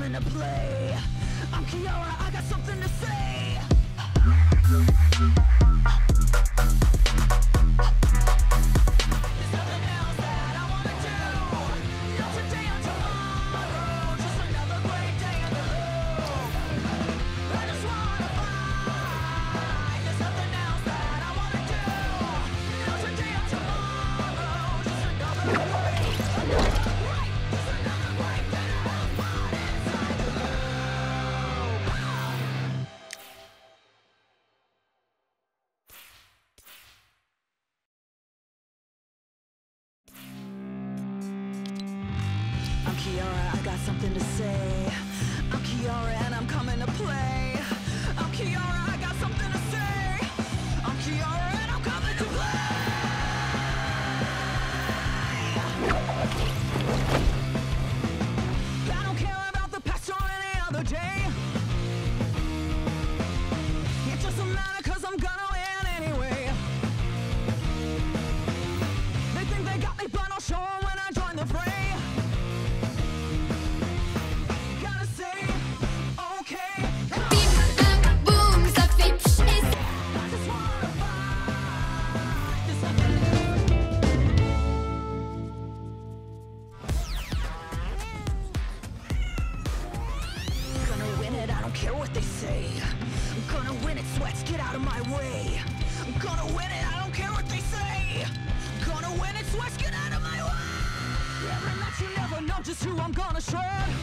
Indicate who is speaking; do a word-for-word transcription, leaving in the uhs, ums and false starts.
Speaker 1: coming to play. I'm Kiara, I got something to say. There's nothing else that I wanna do. Not today or tomorrow. Just another great day in the hood. I just wanna fight. There's nothing else that I wanna do. Not today or tomorrow. Just another great, another great, just another great day to have fun inside the hood. I'm Kiara, I got something to say. I'm Kiara and I'm coming to play. I'm Kiara, I got something to say. I'm Kiara and I'm coming to play. I don't care about the past or any other day. It doesn't matter cause I'm gonna win anyway. They think they got me but I'll show 'em when I join the fray. Gotta say, okay,
Speaker 2: Bim bam boom, ça fait psh et ça.
Speaker 1: I just wanna fight. There's nothing. Gonna win it, I don't care what they say. I'm gonna win it, sweats, get out of my way. I'm gonna win it, I don't care what they say. Gonna win it, sweats, get out of my way. Every match you never know just who I'm gonna shred.